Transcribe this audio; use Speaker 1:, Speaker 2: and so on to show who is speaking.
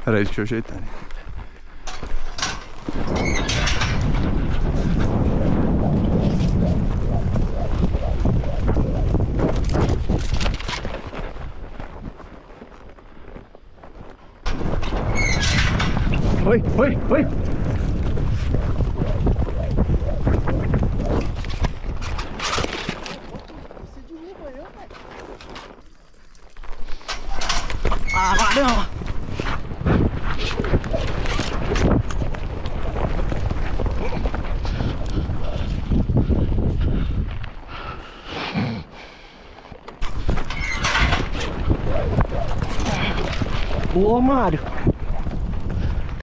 Speaker 1: Pera aí, deixa eu ajeitar. Oi, oi, oi!
Speaker 2: Você derruba eu, velho.
Speaker 1: Ah, valeu!
Speaker 2: Boa, Mário.